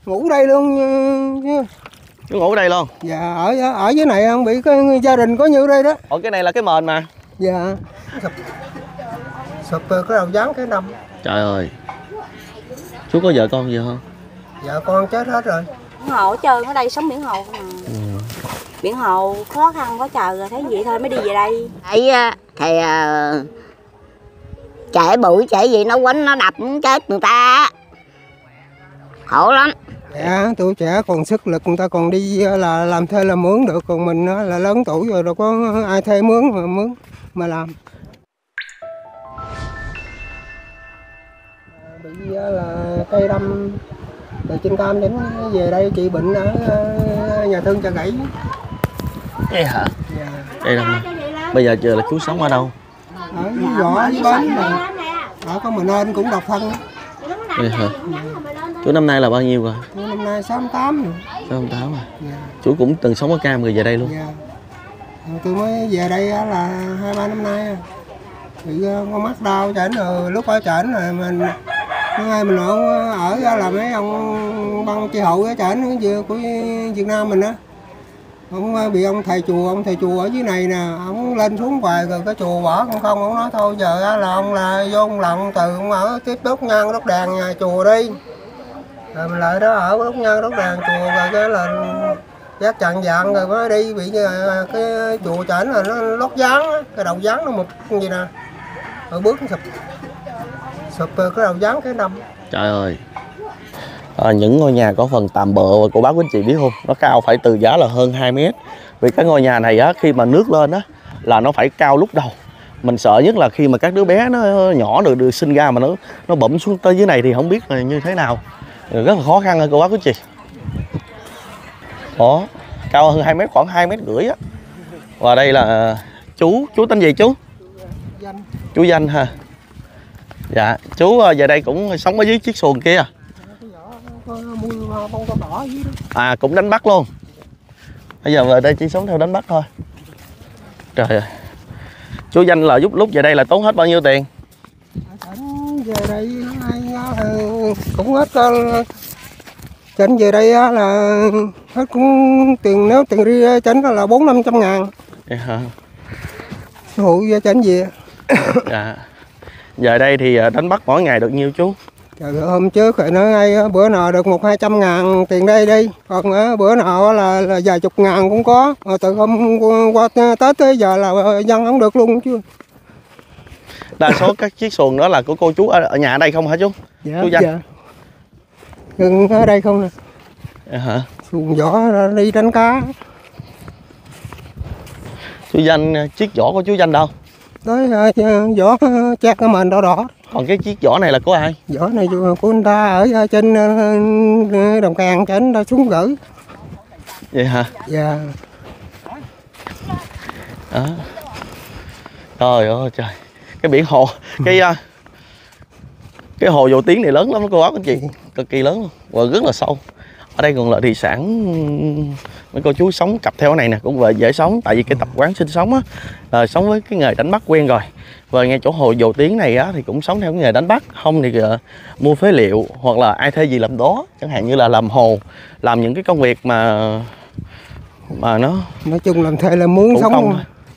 Ngủ đây luôn chứ. Chú ngủ đây luôn? Dạ, ở dưới này không bị cái gia đình có nhiêu đây đó. Ủa cái này là cái mền mà. Dạ. Sụp cái đầu dán cái năm. Trời ơi. Chú có vợ con gì không? Dạ con chết hết rồi. Biển Hồ hết trơn, ở đây sống biển Hồ mà. Biển Hồ khó khăn quá trời rồi, thấy vậy thôi mới đi về đây. Thấy thì trẻ bụi trẻ gì nó quánh nó đập chết người ta, khổ lắm. Dạ, tuổi trẻ còn sức lực, người ta còn đi là làm thuê làm mướn được, còn mình là lớn tuổi rồi đâu có ai thuê mướn mà làm. Bị là cây đâm từ trên cam đến về đây chị bệnh ở nhà thương Chợ Gãy. Vậy hả? Dạ. Đây đâu mà. Bây giờ là chú sống ở đâu? Ở Võ với Bến này. Ở có mình nên cũng độc thân. Vậy hả? Chú năm nay là bao nhiêu rồi? Chú năm nay 68 rồi. 68 rồi. Dạ. Chú cũng từng sống ở Cam rồi về đây luôn. Dạ. Tôi mới về đây là 2-3 năm nay. Bị con mắt đau chảnh rồi, lúc ở chảnh rồi mình hai mình ở là mấy ông băng chi hậu ở chảnh của Việt Nam mình á. Ông bị ông thầy chùa ở dưới này nè, ông lên xuống hoài rồi cái chùa bỏ không, ông nói thôi giờ là ông là vô ông lần từ ông ở tiếp đốt nhang đốt đèn nhà chùa đi. Rồi mình lại đó ở đốt nhang đốt đèn chùa rồi cái là giác chặn dạng rồi mới đi bị cái chùa chảnh là nó lót dán, cái đầu dán nó một gì nè. Rồi bước sụp cái đầu dán cái năm. Trời ơi. Những ngôi nhà có phần tạm bợ và cô bác quý anh chị biết không, nó cao phải từ giá là hơn 2 mét. Vì cái ngôi nhà này á, khi mà nước lên á là nó phải cao lúc đầu. Mình sợ nhất là khi mà các đứa bé nó nhỏ được sinh ra mà nó bẫm xuống tới dưới này thì không biết là như thế nào. Rất là khó khăn cô bác quý anh chị. Đó, cao hơn 2 mét, khoảng 2,5 mét á. Và đây là chú tên gì chú? Danh. Chú Danh ha. Dạ, chú về đây cũng sống ở dưới chiếc xuồng kia. À, cũng đánh bắt luôn. Bây giờ về đây chỉ sống theo đánh bắt thôi. Trời ơi. Chú Danh là lúc về đây là tốn hết bao nhiêu tiền? Về đây cũng hết chảnh về đây là hết cũng tiền, nếu tiền đi chảnh là 400-500 ngàn. Vậy hả? Hộ chảnh về. Dạ. Về đây thì đánh bắt mỗi ngày được nhiêu chú? Trời ơi, hôm trước phải nói ngay bữa nào được 100-200 ngàn tiền đây đi, còn bữa nào là vài chục ngàn cũng có. Từ hôm qua Tết tới giờ là dân không được luôn chứ. Đa số các chiếc xuồng đó là của cô chú ở nhà ở đây không hả chú? Dạ, chú Danh? dạ. Ở đây không nè. Dạ hả? Xuồng võ đi đánh cá. Chú Danh, chiếc vỏ của chú Danh đâu? Tới võ chát cái mền đỏ đỏ. Còn cái chiếc vỏ này là của ai? Vỏ này của người ta ở trên đồng càng trên người ta xuống gửi. Vậy hả? Dạ. Đó. Trời ơi trời. Cái biển hồ, cái hồ Dầu Tiếng này lớn lắm cô bác anh chị, cực kỳ lớn luôn và rất là sâu. Ở đây còn là thủy sản, mấy cô chú sống cặp theo cái này nè cũng về dễ sống, tại vì cái tập quán sinh sống á, sống với cái nghề đánh bắt quen rồi. Và ngay chỗ hồ Dầu Tiếng này á thì cũng sống theo cái nghề đánh bắt, không thì mua phế liệu hoặc là ai thuê gì làm đó, chẳng hạn như là làm hồ, làm những cái công việc mà nó nói chung làm thuê là muốn sống công.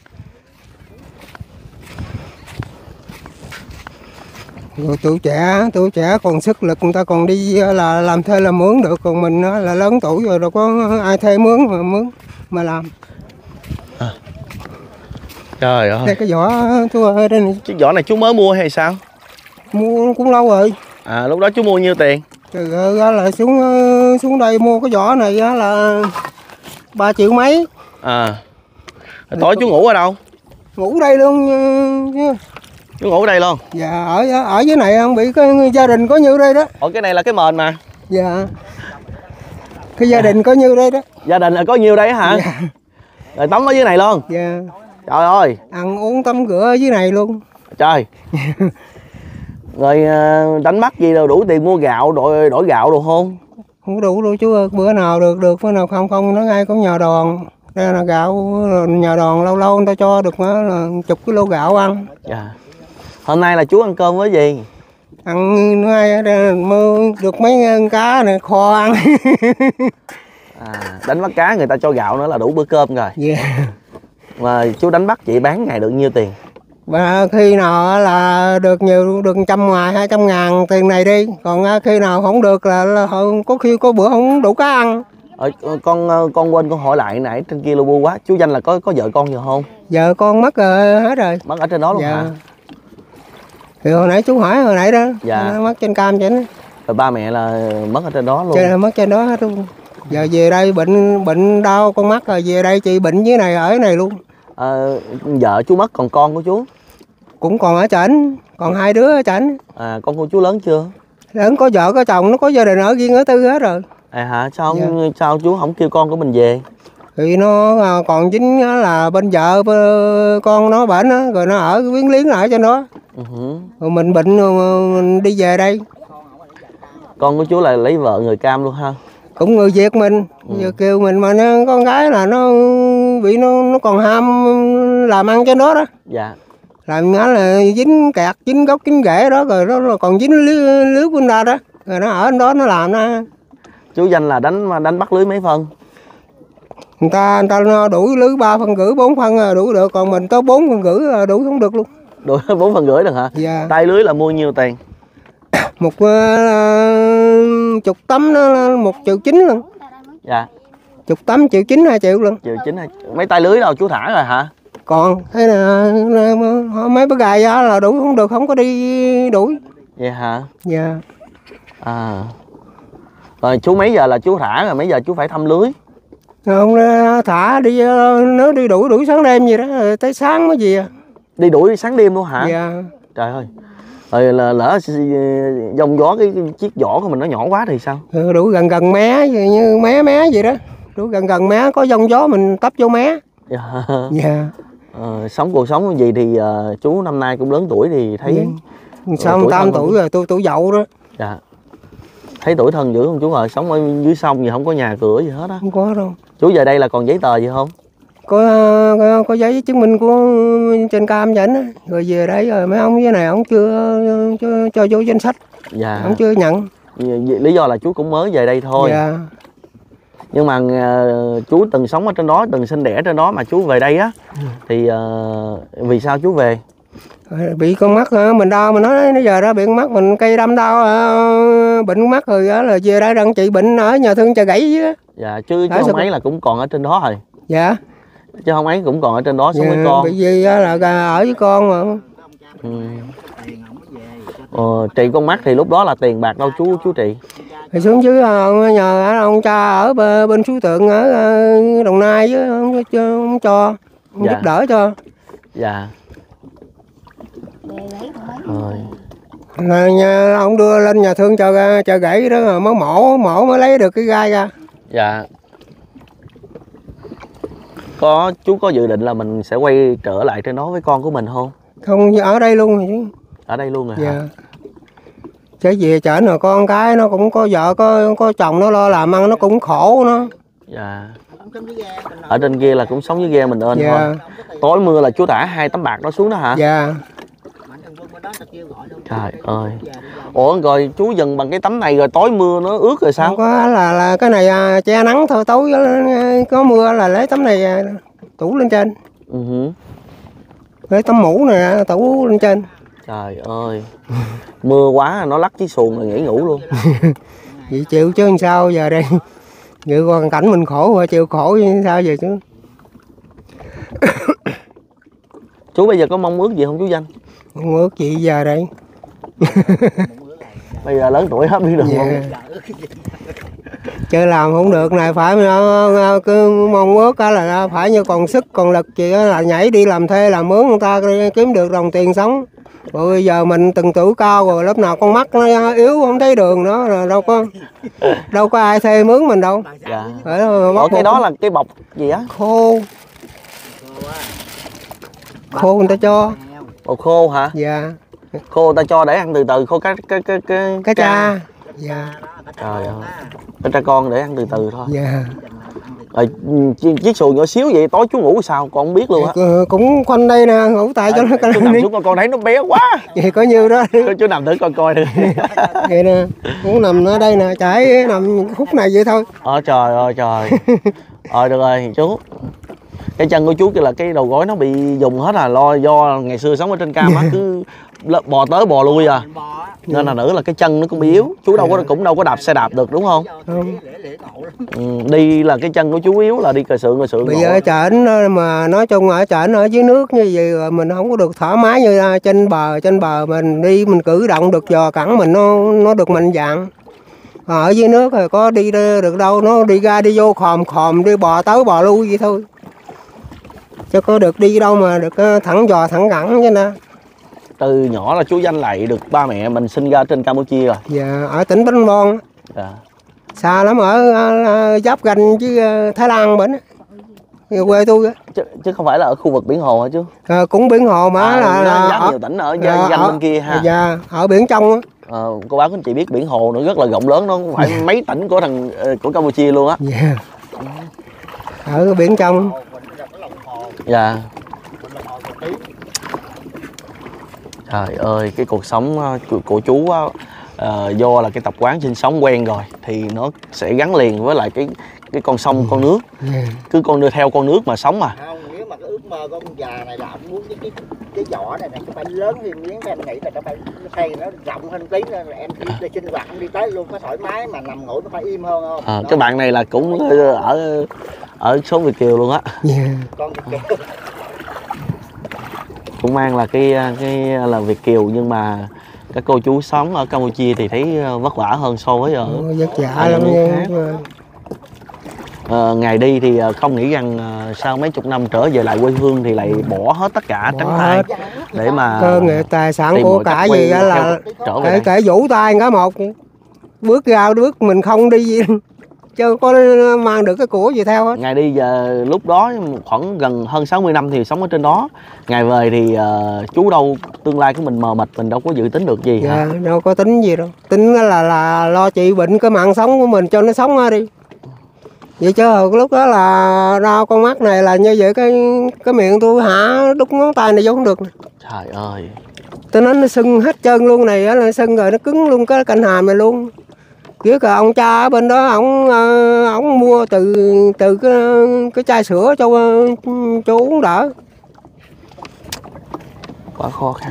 Rồi tuổi trẻ còn sức lực, người ta còn đi là làm thuê làm mướn được, còn mình là lớn tuổi rồi đâu có ai thuê mướn mà làm. À. Trời ơi. Đây cái vỏ ở đây này. Chiếc vỏ này chú mới mua hay sao? Mua cũng lâu rồi. À, lúc đó chú mua nhiêu tiền? Trời ơi, là xuống đây mua cái vỏ này là 3 triệu mấy. À. Tối chú ngủ ở đâu? Ngủ đây luôn chứ. Chú ngủ ở đây luôn? Dạ, ở dưới này không bị cái gia đình có nhiêu đây đó. Ủa cái này là cái mền mà. Dạ. Cái gia đình có nhiêu đây đó. Gia đình là có nhiêu đây hả? Dạ. Rồi tắm ở dưới này luôn? Dạ. Trời ơi. Ăn uống tắm rửa ở dưới này luôn. Trời. Rồi đánh bắt gì đâu đủ tiền mua gạo, đổi gạo được không? Không đủ đâu chú ơi, bữa nào được bữa nào không nó ngay có nhờ đòn. Đây là gạo nhờ đòn lâu lâu người ta cho được là 10 kg gạo ăn. Dạ. Hôm nay là chú ăn cơm với gì? ăn được mấy cá này kho ăn. Đánh bắt cá người ta cho gạo nữa là đủ bữa cơm rồi. Yeah. Mà chú đánh bắt chị bán ngày được nhiêu tiền? Và khi nào là được nhiều, được 100 ngoài 200 ngàn tiền này đi, còn khi nào không được là có khi có bữa không đủ cá ăn. Con quên con hỏi lại nãy trên kia lu bu quá, chú Danh là có vợ con gì không? Vợ con mất hết rồi. Mất ở trên đó luôn dạ. hả? Thì hồi nãy chú hỏi hồi nãy đó, dạ. Mất trên cam chứ. Rồi ba mẹ là mất ở trên đó luôn. Chứ mất trên đó hết luôn. Giờ về đây bệnh đau con mắt rồi về đây chị bệnh dưới này ở này luôn. Vợ chú mất còn con của chú? Cũng còn ở trển, còn 2 đứa ở trển. Con của chú lớn chưa? Lớn có vợ có chồng, nó có gia đình ở riêng ở tư hết rồi. Hả? Sao chú không kêu con của mình về? Thì nó còn chính là bên vợ con nó bệnh á, rồi nó ở quyến liếng lại trên đó. Rồi mình bệnh rồi mình đi về đây. Con của chú là lấy vợ người Cam luôn ha? Cũng người Việt mình, giờ kêu mình mà con gái là nó bị nó còn ham làm ăn trên đó đó. Dạ. Làm nó là dính kẹt, dính gốc, dính rễ đó, rồi nó còn dính lưới bên đó đó. Rồi nó ở đó nó làm đó. Chú Danh là đánh bắt lưới mấy phân? Người ta đủ lưới 3 phân rưỡi 4 phân là đủ được, còn mình tới 4 phân rưỡi là đủ không được luôn. Đủ 4 phân rưỡi được hả? Dạ. Tay lưới là mua nhiêu tiền? Một chục tấm nó 1,9 triệu luôn. Dạ. Chục tấm 1,9 triệu 2 triệu luôn. 1,9 triệu. Mấy tay lưới đâu chú thả rồi hả? Còn thế là mấy bữa gài là đủ không được, không có đi đuổi. Vậy hả? Dạ. Rồi chú mấy giờ là chú thả rồi mấy giờ chú phải thăm lưới? Không thả đi, nó đi đuổi sáng đêm gì đó, tới sáng mới về. Đi đuổi sáng đêm luôn hả? Dạ. Trời ơi. Rồi lỡ giông gió cái chiếc vỏ của mình nó nhỏ quá thì sao? Đuổi gần mé như mé vậy đó. Đuổi gần mé có giông gió mình tấp vô mé. Dạ. Dạ. Sống cuộc sống gì thì chú năm nay cũng lớn tuổi thì thấy sao 8 tuổi rồi, tôi tuổi dậu đó. Dạ. Thấy tuổi thân dữ không chú ơi? Sống ở dưới sông gì không có nhà cửa gì hết á? Không có đâu. Chú về đây là còn giấy tờ gì không? Có giấy chứng minh của trên cam vậy đó. Rồi về đây rồi mấy ông dưới này ông chưa cho vô danh sách. Dạ. Ông chưa nhận. Lý do là chú cũng mới về đây thôi. Dạ. Nhưng mà chú từng sống ở trên đó, từng sinh đẻ trên đó mà chú về đây á thì vì sao chú về? Bị con mắt mình đau, mình nói bây giờ đó bị con mắt mình cây đâm đau, bệnh con mắt rồi đó là về đây đang trị bệnh ở nhà thương Chợ Gãy á. Dạ chứ không ấy là cũng còn ở trên đó rồi. Dạ. Chứ không ấy cũng còn ở trên đó sống với con. Bị gì là ở với con mà. Trị con mắt thì lúc đó là tiền bạc đâu chú trị? Thì xuống dưới nhờ ông cha ở bên Suối Tượng ở Đồng Nai với ông cho Dạ. giúp đỡ cho. Dạ. Ông đưa lên nhà thương Chợ Gãy đó rồi mới mổ mới lấy được cái gai ra. Dạ. Chú có dự định là mình sẽ quay trở lại trên đó với con của mình không? Không, ở đây luôn rồi chứ. Ở đây luôn rồi Dạ. hả? Chứ về trển rồi con cái nó cũng có vợ có chồng nó lo làm ăn nó cũng khổ nó. Dạ. Ở trên kia là cũng sống với ghe mình ơn Dạ. thôi. Tối mưa là chú thả 2 tấm bạc đó xuống đó hả? Dạ. Trời ơi. Ủa rồi chú dừng bằng cái tấm này rồi tối mưa nó ướt rồi sao? Không có là cái này che nắng thôi, tối có mưa là lấy tấm này tủ lên trên. Lấy tấm mũ này tủ lên trên. Trời ơi. Mưa quá nó lắc chiếc xuồng rồi nghỉ ngủ luôn. Vậy chịu chứ làm sao giờ đây. Vậy hoàn cảnh mình khổ rồi chịu khổ như sao giờ chứ. Chú bây giờ có mong ước gì không chú Danh? Mong ước gì giờ đây. Bây giờ lớn tuổi hết biết được không? Chơi làm không được này phải cứ mong ước là phải như còn sức còn lực gì đó là nhảy đi làm thuê làm mướn người ta kiếm được đồng tiền sống. Rồi bây giờ mình từng tuổi cao rồi lớp nào con mắt nó yếu không thấy đường nữa rồi đâu có ai thuê mướn mình đâu. Dạ. Ủa, cái đó là cái bọc gì á? Khô người ta cho. Bọc khô hả? Dạ. Khô người ta cho để ăn từ từ khô cá cha. Dạ. Trời ơi. Cá cha con để ăn từ từ thôi. Dạ. Rồi, chiếc xuồng nhỏ xíu vậy tối chú ngủ sao con không biết luôn á. Cũng quanh đây nè, ngủ tại cho nó chú nằm xuống con thấy nó bé quá. Vậy có nhiêu đó. Chú nằm thử coi thử. Vậy nè, cũng nằm ở đây nè, chảy nằm khúc này vậy thôi. Trời ơi trời. Được rồi chú. Cái chân của chú kia là cái đầu gối nó bị dùng hết à, do ngày xưa sống ở trên Cam á cứ bò tới bò lui à. Nên là nữ là cái chân nó cũng bị yếu. Chú cũng đâu có đạp xe đạp được đúng không? Đi là cái chân của chú yếu là đi cà sượng. Bây giờ ở trển mà nói chung ở trển ở dưới nước như vậy rồi mình không có được thoải mái như trên bờ mình đi mình cử động được giò cẳng mình nó được mạnh dạn. Ở dưới nước rồi có đi được đâu, nó đi ra đi vô khòm đi bò tới bò lui vậy thôi. Chứ có được đi đâu mà được thẳng giò thẳng cẳng chứ nè. Từ nhỏ là chú danh lại được ba mẹ mình sinh ra trên Campuchia rồi. Dạ, ở tỉnh Bến Bon. Dạ. Xa lắm, ở giáp ranh với Thái Lan bển. Quê tôi á. Chứ không phải là ở khu vực biển Hồ hả chú? Cũng biển Hồ mà giáp nhiều tỉnh ở danh bên kia ha. Dạ, ở biển trong á. Cô bác anh chị biết biển Hồ nó rất là rộng lớn, nó cũng phải mấy tỉnh của Campuchia luôn á. Dạ. Ở biển trong. Dạ. Trời ơi, cái cuộc sống của chú do là cái tập quán sinh sống quen rồi thì nó sẽ gắn liền với lại cái con sông con nước. Cứ con đưa theo con nước mà sống mà. Không, nếu mà cái ước mơ của ông già này là ông muốn cái vỏ này nó phải lớn thêm miếng, em nghĩ là nó phải xây nó rộng hơn tí nữa, em đi sinh hoạt đi tới luôn có thoải mái mà nằm ngủ nó phải im hơn không? Cái bạn này là cũng ở số Việt kiều luôn á. Con Việt kiều. Cũng mang là cái là Việt kiều nhưng mà các cô chú sống ở Campuchia thì thấy vất vả hơn so với ở vất vả lắm nha. Ngày đi thì không nghĩ rằng sau mấy chục năm trở về lại quê hương thì lại bỏ hết tất cả trắng tay để mà cơ nghệ tài sản của cả gì đó là kể vũ tay cả một bước ra bước mình không đi gì chứ có mang được cái của gì theo hết. Ngày đi giờ lúc đó khoảng gần hơn 60 năm thì sống ở trên đó. Ngày về thì chú đâu tương lai của mình mờ mịt, mình đâu có dự tính được gì. Dạ, hả? đâu có tính gì đâu. Tính là lo trị bệnh cái mạng sống của mình cho nó sống ra đi. Vậy chứ lúc đó là đau con mắt này là như vậy cái miệng tôi hả đút ngón tay này vô không được. Trời ơi. Tôi nói nó sưng hết chân luôn này, nó sưng rồi nó cứng luôn cái cạnh hàm này luôn. Chứ cả ông cha ở bên đó ổng mua từ cái chai sữa cho uống đỡ. Quá khó khăn.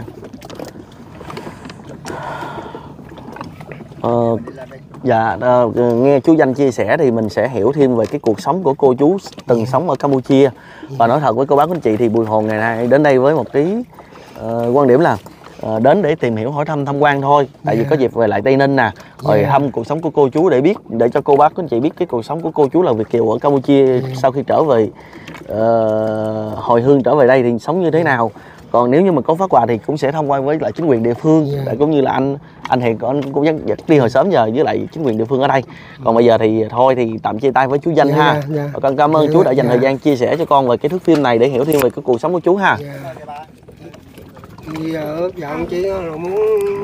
Dạ, nghe chú Danh chia sẻ thì mình sẽ hiểu thêm về cái cuộc sống của cô chú từng sống ở Campuchia. Và nói thật với cô bác anh chị thì Bùi Hồ ngày nay đến đây với một cái quan điểm là đến để tìm hiểu hỏi thăm tham quan thôi. Tại vì có dịp về lại Tây Ninh nè, rồi thăm cuộc sống của cô chú để biết, để cho cô bác anh chị biết cái cuộc sống của cô chú là Việt kiều ở Campuchia sau khi trở về hồi hương trở về đây thì sống như thế nào. Còn nếu như mà có phát quà thì cũng sẽ thông qua với lại chính quyền địa phương, cũng như là anh Hiền anh cũng dắt đi hồi sớm giờ với lại chính quyền địa phương ở đây. Còn bây giờ thì thôi thì tạm chia tay với chú Danh ha. Và con cảm ơn chú đã dành thời gian chia sẻ cho con về cái thước phim này để hiểu thêm về cái cuộc sống của chú ha. Thì ước vọng chỉ là muốn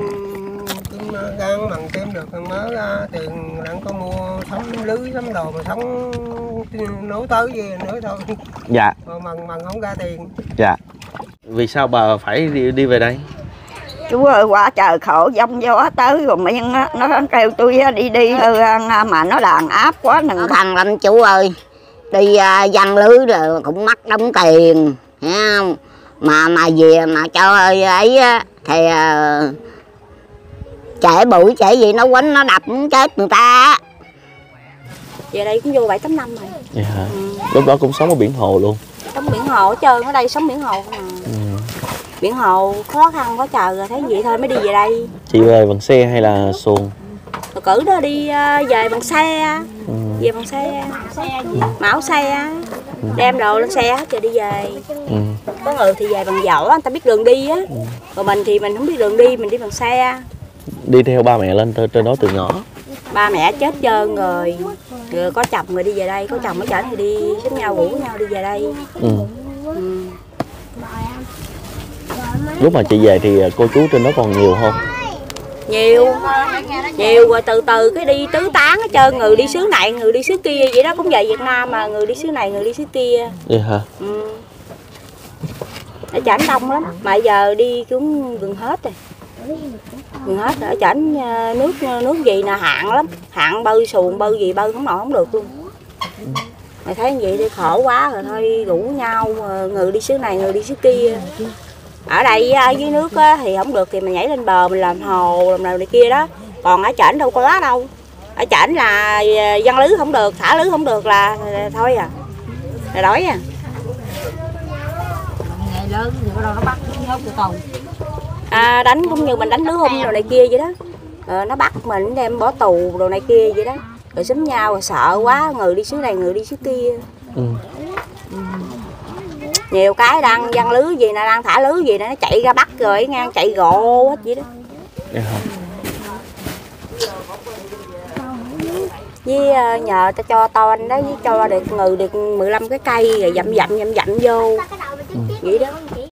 gắng bằng kiếm được mới tiền đang có mua sắm lưới sắm đồ mà sống nấu tới gì nữa thôi. Dạ. Mà không ra tiền. Dạ. Vì sao bà phải đi về đây? Chú ơi, quá trời khổ giông gió tới rồi miệng nó kêu tôi đi mà nó đàn áp quá đừng thằng lắm chú ơi. Đi giăng lưới rồi cũng mắc đóng tiền, thấy không? Mà về mà cho ấy thì trẻ bụi trẻ gì nó quánh nó đập chết người ta. Về đây cũng vô 7-8 năm rồi. Dạ. Lúc đó cũng sống ở biển Hồ luôn. Sống biển Hồ hết trơn, ở đây sống biển Hồ mà. Biển Hồ khó khăn quá trời rồi, thấy vậy thôi mới đi về đây. Chị về bằng xe hay là xuồng? Rồi cử đó đi về bằng xe, về bằng xe, mão xe, đem đồ lên xe hết rồi đi về. Có người thì về bằng vỏ, người ta biết đường đi á, còn mình thì mình không biết đường đi, mình đi bằng xe. Đi theo ba mẹ lên trên đó từ nhỏ. Ba mẹ chết trơn rồi có chồng rồi đi về đây, có chồng mới chở thì đi với nhau rủ nhau đi về đây. Lúc mà chị về thì cô chú trên đó còn nhiều không? nhiều rồi từ từ cái đi tứ tán hết trơn, người đi xứ này người đi xứ kia vậy đó, cũng về Việt Nam mà người đi xứ này người đi xứ kia. Vậy hả? Ở chảnh đông lắm mà giờ đi cũng gần hết rồi, gần hết rồi. Ở chảnh nước gì nè hạn lắm, hạn bơi xuồng bơi gì bơi không nổi không được luôn. Mày thấy vậy đi khổ quá rồi thôi rủ nhau người đi xứ này người đi xứ kia. Ở đây dưới nước thì không được thì mình nhảy lên bờ mình làm hồ làm nào này kia đó, còn ở chảnh đâu có lá đâu. Ở chảnh là giăng lưới không được, thả lưới không được là thôi à, là đói à. Ngày lớn thì bắt đầu nó bắt nhốt của tàu. Đánh cũng như mình đánh lưới hung đồ này kia vậy đó. Nó bắt mình đem bỏ tù đồ này kia vậy đó, rồi xúm nhau rồi sợ quá, người đi xứ này người đi xứ kia. Nhiều cái đang giăng lưới gì nè, đang thả lưới gì nè, nó chạy ra bắt rồi ngang chạy gộ hết vậy đó. Với nhờ ta cho toan đó, với cho được người được 15 cái cây rồi dặm vô vậy đó.